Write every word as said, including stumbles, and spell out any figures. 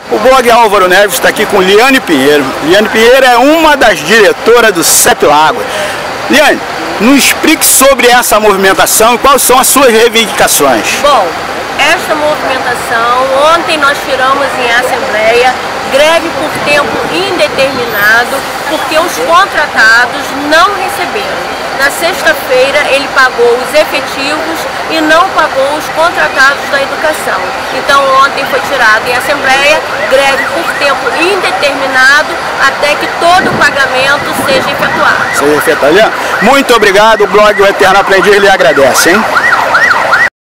O blog Álvaro Neves está aqui com Liane Pinheiro. Liane Pinheiro é uma das diretoras do C E P Lagoas. Liane, nos explique sobre essa movimentação e quais são as suas reivindicações. Bom, esta movimentação, ontem nós tiramos em assembleia greve por tempo indeterminado, porque os contratados não receberam. Na sexta-feira ele pagou os efetivos e não pagou os contratados da educação. Então ontem foi tirado em assembleia greve por tempo indeterminado até que todo o pagamento seja efetuado. Seja efetuado. Muito obrigado, o blog O Eterno Aprendiz lhe agradece, hein?